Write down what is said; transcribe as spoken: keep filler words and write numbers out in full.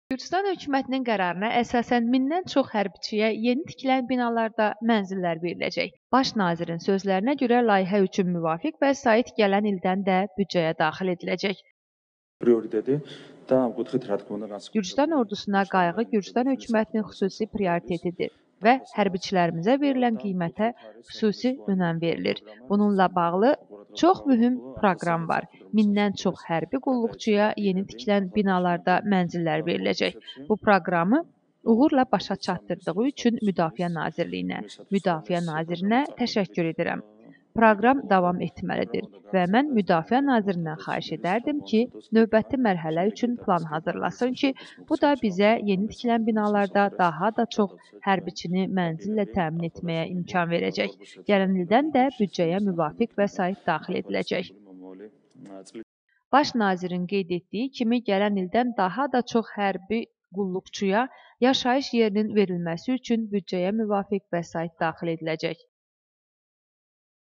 Gürcüstan hökumətinin qərarına əsasən mindən çox hərbiçiyə yeni tikilən binalarda mənzillər veriləcək. Baş nazirin sözlərinə görə layihə üçün müvafiq vəsait gələn ildən də büdcəyə daxil ediləcək. Gürcüstan ordusuna qayğı Gürcüstan hökumətinin xüsusi prioritetidir və hərbiçilərimizə verilən qiymətə xüsusi önəm verilir. Bununla bağlı çox mühüm proqram var. Mindən çox hərbi qulluqçuya yeni tikilən binalarda mənzillər veriləcək. Bu proqramı uğurla başa çatdırdığı üçün Müdafiə Nazirliyinə, Müdafiə Nazirinə təşəkkür edirəm. Proqram davam etməlidir və mən Müdafiə Nazirindən xahiş edərdim ki, növbəti mərhələ üçün plan hazırlasın ki, bu da bizə yeni tikilən binalarda daha da çox hərbiçini mənzillə təmin etməyə imkan verəcək. Gələn ildən də büdcəyə müvafiq vəsait daxil ediləcək. Baş nazirin qeyd etdiyi kimi, gələn ildən daha da çox hərbi qulluqçuya yaşayış yerinin verilməsi üçün büdcəyə müvafiq vəsait daxil ediləcək.